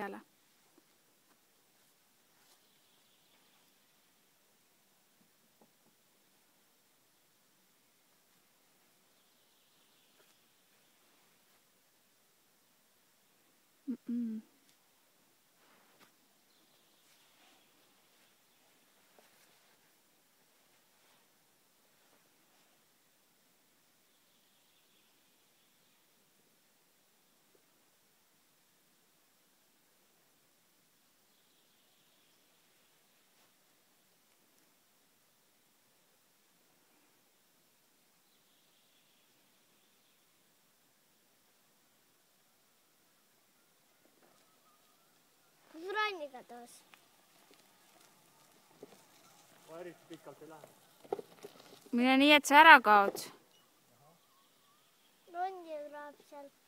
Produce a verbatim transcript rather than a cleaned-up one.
peale. Mm -mm. Kus Ranni kadus? Ma eriti pikalt ei lähe. Mine nii, et sa ära kaod. Rongi kraab seal.